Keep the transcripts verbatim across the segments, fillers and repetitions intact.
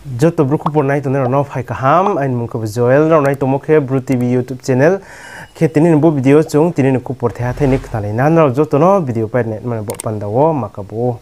Joto bro khupo nai to ne no phai kaham ain mung ko joel no nai to mo khe bru tv youtube channel khe tinin bo video chung tinin khupor thya thai ni khnalai nan no joto no video pa net man bo pandawo makabo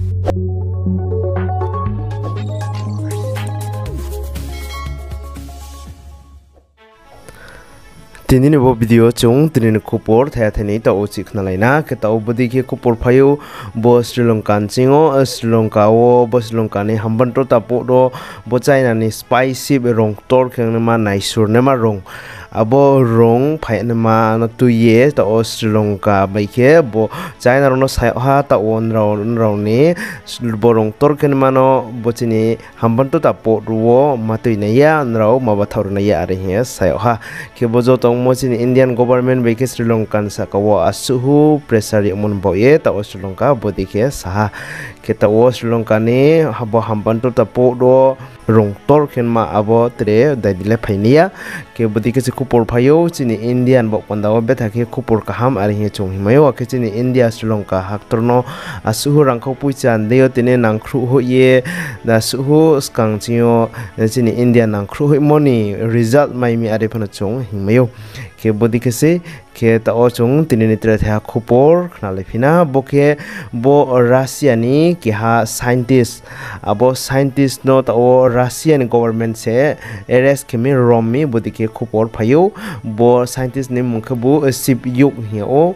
tinin bo video chung tinin khupor thya thai ni ta o chi khnalai na ke ta obodi ke khupor phayo bo Sri Lankan chingo Sri Lanka o bo Sri Lanka ni hamban to ta po do bo China ni spicy rong tor kheng ma nai sur ne ma rong abo rong phai ne ma na tu ye ta o Sri Lanka bai ke bo China ro no sa-phiha ta on ro ro ni bo rong tor khen ma no bo chini hamban to ta po ro ma tu ne ya ro ma ba thor ne ya re he sa-phiha ke bo jo tong mo chini Indian government bai ke Sri Lankan sa ka wa asuhu pressure mon bo ye ta o Sri Lanka bo dikhe sa ke ta o Sri Lanka ni habo hamban to ta po do rong tor khen ma abo tre dai dile phainia ke bodi ke khupor phayo chini Indian bo pandaw betha ke khupor kaham ari he chung himayo ke chini India Sri Lanka haktorno asuhu rangkho puichan deo tine nangkhru ho ye da suhu skang chio chini India nangkhru ho moni result mai mi ari phana chung himayo ke bodi ke se ke ta o chung tini nitra thya khupor khnale phina bo ke bo Russia ni ki ha scientist abo scientist no ta o Russian government se arrest kemi romi bodi ke khupor phayo bo scientist ni mungkhabu sip yuk hi o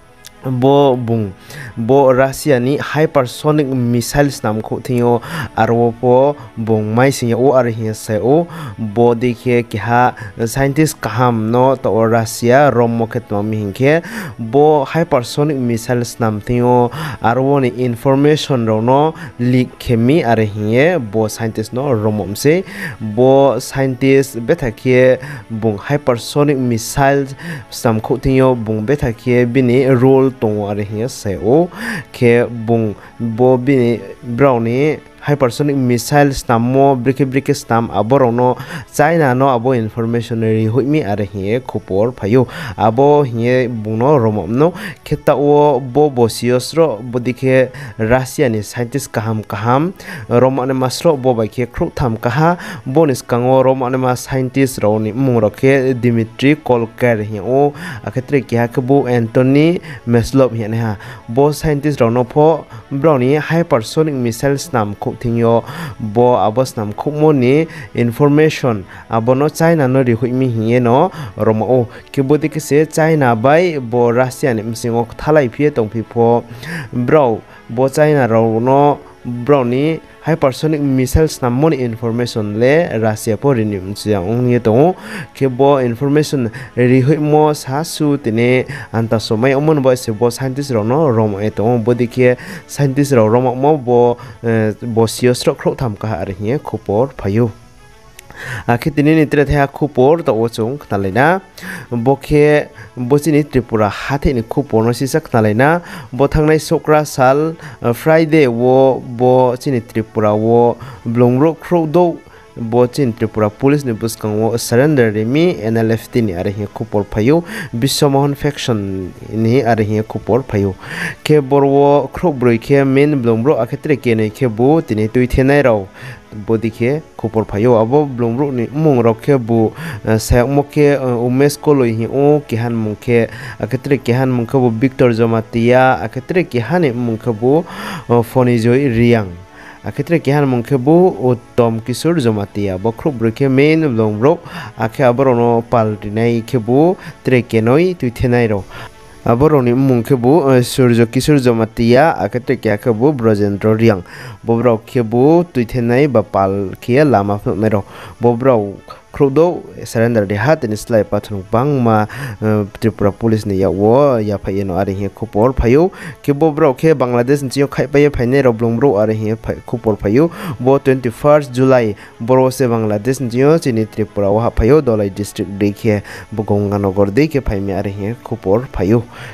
bo bung bo Russia ni hypersonic missiles nam kho thio arwo po bung mai sing o ar hi se o bo dikhe ki ha scientist kaham no to Russia rom mo khet no mi hingke bo hypersonic missiles nam thio arwo ni information ro no leak khemi ar hi bo scientist no romom se bo scientist bethakhe bung hypersonic missiles sam kho thio bung bethakhe bini role tong ar hi se o ke bung bo bini browni hypersonic missile stammo brike brike stam aborono China no abo information ri hoimi ar hi khupor phayo abo hi bungno romom no kheta o bo bosios ro bodikhe Russia ni scientist kaham kaham romane masro bo bai khe khru tham kaha bonis kango romane ma scientist ro ni mung ro khe Dimitri Kolker hi o akhetre kya kbu Anthony Meslov hi ne ha bo scientist ro no pho browni hypersonic missiles nam thingyo bo abos nam khumoni information abono China no ri huimi hiye no romo o kibodi ke se China bai bo Russia ni msingo thalai phie tongphi pho bro bo China ro no browni hypersonic missiles namoni information le Russia po renew chiang ye to ke bo information ri huimo sa su tine anta somai omon bo se bo scientist ro no rom e to bodi ke scientist ro rom mo bo bo sios ro khro tham ka ar hi khupor phayo akhe tini nitra thya khupor to o chung khnalaina bokhe bochini Tripura hathe ni khupor no sisak khnalaina bo thangnai sokra sal Friday wo bo chini Tripura wo blongro khro do bo chin Tripura police ni buskang wo surrender remi N L F T ni are hi khupor phayo Biswamohan faction ni are hi khupor phayo ke borwo khrobroi khe main blongro akhetre ke nei khe bu tini tui thenai raw bodikhe khupor phayo abo blongro ni mung rokhe bu sayok mokhe umes koloi hi o kihan mungkhe akhetre kihan mungkhe bu Victor Jomatia akhetre kihan mungkhe bu Fonijoi Riang akhetre kihan mungkhe bu Uttom Kishore Jomatia bo khrobroi main blongro akhe aborono paltinai khe bu trekenoi tuithenai ro aboroni mungkhe bu Surjo Kishore Jomatia akhetre kya khe bu Brojendra Riang bobrok khe bu tuithenai ba pal khe lama phne ro bobrok khrodo surrender de hat ni slai pathung bangma Tripura police ni yawo ya phaye no ari he khupor phayo ke bobrok khe Bangladesh ni khai paye phaine ro blongbro ari he khupor phayo bo twenty-first July boro se Bangladesh ni chini Tripura wa phayo dolai district de khe bogonganagar de ke phaime ari he khupor phayo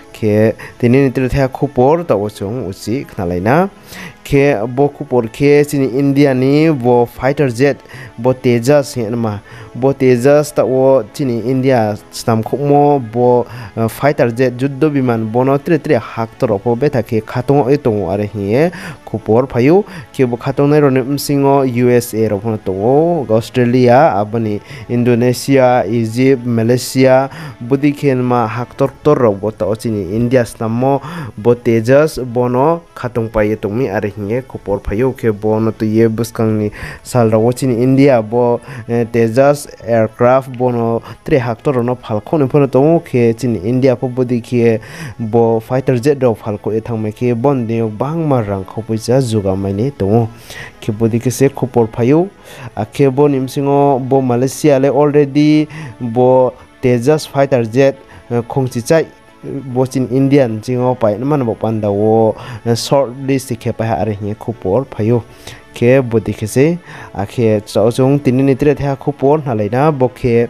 ke tini ni tira khupor ta ochung uchi khnalaina ke bo khupor ke chini India ni bo fighter jet bo Tejas ma bo Tejas ta o chini India stam khupmo bo fighter jet juddo biman bono tire tire hak toropo beta ke khatong e tongo are hi khupor phayu ke bo khatong nai ron msingo U S A ro phono tongo Australia abani Indonesia Egypt Malaysia budi khen ma hak tor tor ro bo ta chini India stammo bo Tejas bono khatong pai tongmi are hi khupor phayu ke bono to ye buskang ni sal ro chini India bo Tejas aircraft bono tre hak tor no phalkhon phono tongo ke chini India po budi ke bo fighter jet ro phalko e thangme ke bon de bang ma rang khopuisa juga maini tongo ke budi ke se khupor phayu a ke bo nimsingo bo Malaysia le already bo Tejas fighter jet khongchi chai bo chin Indian jingo pai man bo pandawo short list ke pa are hi khupor phayu ke budi ke se a ke chawchung tini ni tre tha khupor halaina bo ke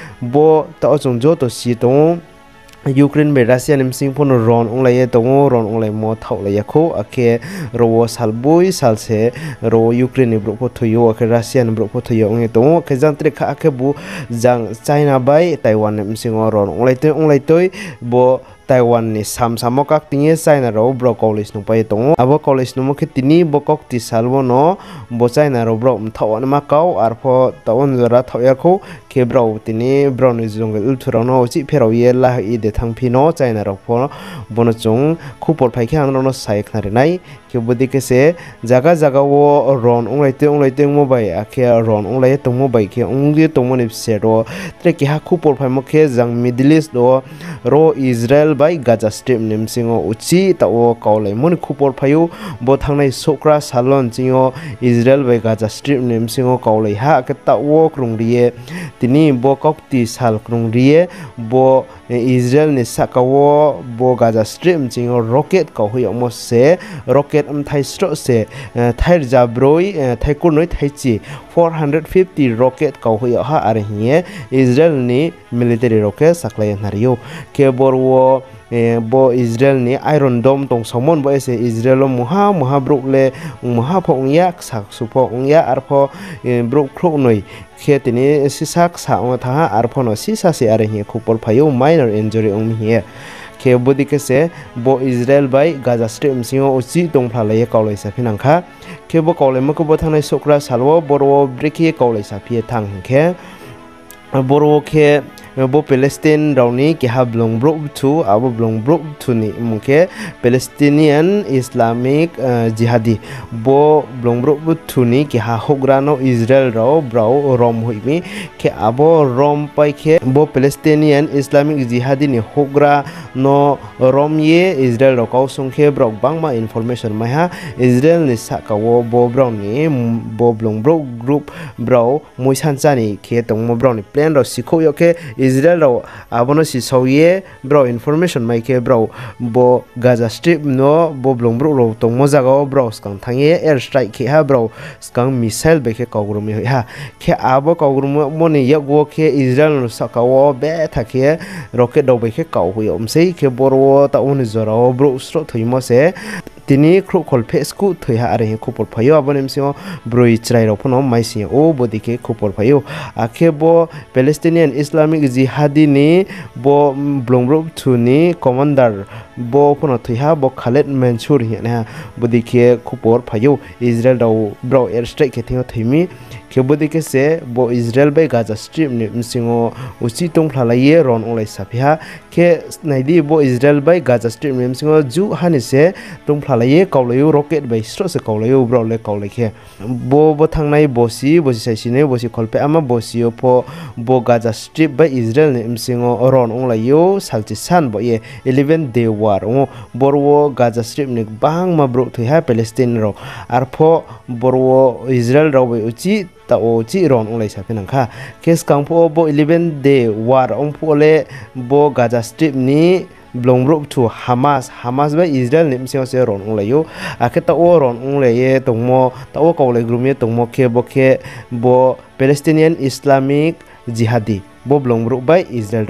bo ta chung jo to si tong Ukraine be Russia nim sing phone ron onglai tongo ron onglai mo thaulai yakho ake ro salbui salse ro Ukraine bro pho thoyo ake Russia bro pho thoyo nge tongo ke jang tre kha ake bu jang China bai Taiwan nim sing ron onglai te onglai toi bo Taiwan ni sam samo kak tinge China ro bro college no pai tongo abo college no mo ke tini bo kok ti salbo no bo China ro bro thawan ma kau arpho tawon jora thoya kho ke bro tini bro ni jungle ulthura no chi phero ye la i de thangphi no China ro pho bono chung khupor phai khang no sai khnare nai ke bodi ke se jaga jaga wo ron onglai te onglai te mo bai a ke ron onglai te mo bai ke ongli to mo ni se ro tre ki ha khupor phai mo ke jang Middle East do ro Israel bai Gaza Strip nim singo uchi ta o kaulai mon khupor phayu bo thangnai sokra salon chingo Israel bai Gaza Strip nim singo kaulai ha ke ta o krungriye tini bo kokti sal krungriye bo Israel ni sakawo bo Gaza Strip chingo rocket ka hui mo se rocket am thai stro se thai jabroi thai kunoi thai chi four hundred fifty rocket ka hui ha are hi Israel ni military rocket saklai nario ke borwo bo Israel ni Iron Dome tong somon bo ese Israel muha muha brokle muha phong yak sak supo ongya arpho brok khrok noi khetini sisak sa ong tha arpho no sisa se are hi khupor phayo minor injury ong hi ke bodi ke se bo Israel bai Gaza Strip singo uchi tong phalai kaulai sa phinangkha ke bo kaulai mo ko bo thanai sokra salwo borwo breki kaulai sa phi thang ke borwo ke bo Palestine rauni ke ha blong bro tu abo blong bro tu ni mungke Palestinian Islamic uh, jihadi bo blong bro tu ni ke ha hograno Israel ro bro rom hoimi ke abo rom pai ke bo Palestinian Islamic jihadi ni hogra no rom ye Israel ro kau songke bro bangma information ma ha Israel ni sakawo bo bro ni bo blong bro group bro moisan chani ke tongmo bro ni plan ro sikho yo ke Israel ro abono si saye bro information mai ke bro bo Gaza Strip no bo blong bro ro tong mo jaga bro skang thange air strike ke ha bro skang missile be ke kaugru mi ha ke abo kaugru mo ni yago ke Israel no sakawo be thake rocket do be ke kau hui om sei ke borwo ta on zora bro stro thoimo se tini khro khol face ku thoiha are he khupor phayo abonem sio broi chrai ro phono mai si o bodike khupor phayo akhe bo Palestinian Islamic jihadi ni bo blongbro thuni commander bo phono thoiha bo Khaled Mansur hi na bodike khupor phayo Israel do bro air strike ke thio thimi ke bodike se bo Israel bai Gaza Strip ni msingo uchi tong phlalaye ron olai sa-phiha ke naidi bo Israel bai Gaza Strip ni msingo ju hani se tong phlalaye kaulayo rocket bai stro se kaulayo bro le kaulai ke bo bo thangnai bosi bosi saisine bosi kholpe ama bosi pho bo Gaza Strip bai Israel ni msingo ron onglayo salchi san bo ye eleven day war o borwo Gaza Strip ni bang ma bro thoiha Palestine ro arpho borwo Israel ro bai uchi ta o chi ron olai sa phinangkha kes kangpho bo eleven day war ongpho le bo Gaza Strip ni blongbro to Hamas Hamas ba Israel nim se se ron onglayo akhe ta o ron onglaye tongmo ta o kaulai grumye tongmo ke bo ke bo Palestinian Islamic jihadi bo blongbro ba Israel ro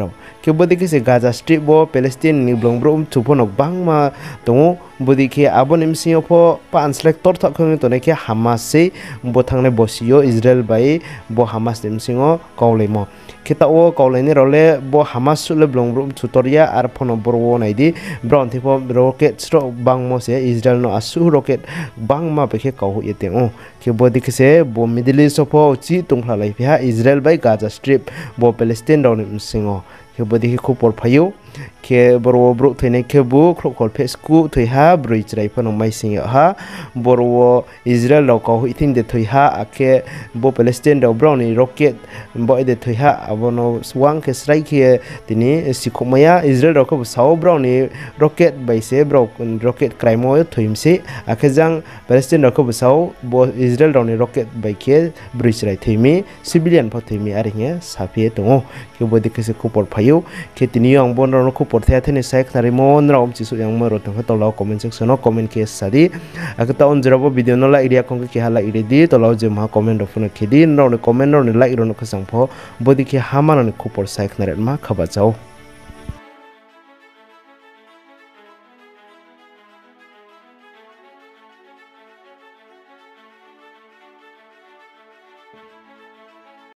ke bodi ke se Gaza Strip bo Palestine ni blongbro um thuponok bangma tongo bodi ke abon imsio pho pan selector thak khong to ne ke Hamas se bo thangne bosio Israel bai bo Hamas imsingo kaulai kita o kaulai ni role bo Hamas sule blongbro um tutoria ar phono borwo naidi brown tipo rocket stroke bangmo se Israel no asu rocket bangma pe ke kau yete o ke bodi ke se bo Middle East pho chi tungla lai pha Israel bai Gaza Strip bo Palestine down imsingo ke bodi ke khupor phayo ke borwo bro thene ke bu khol fesku thoiha bridge rai phono mai sing ha borwo Israel ro ko itin de thoiha ake bo Palestine do brown ni rocket bo de thoiha abono swang ke srai ke tini sikhomaya Israel ro ko saw brown ni rocket bai se bro rocket khnarimo thoimse ake jang Palestine ro ko saw bo Israel ro ni rocket bai ke bridge rai thimi civilian pho thimi ari nge sa-phiha tongo ke bodi ke se khupor phayo ke tini ang bon ro khupor thea thene sai khnarimo nraum chi su yang mo ro tang to law comment section no comment ke sadi akta on jero video no la area kong ke hala ire di to law je ma comment ro phone khedi no ne comment no ne like ro no khasang pho bodi ke hamana ne khupor sai khnare ma khaba chao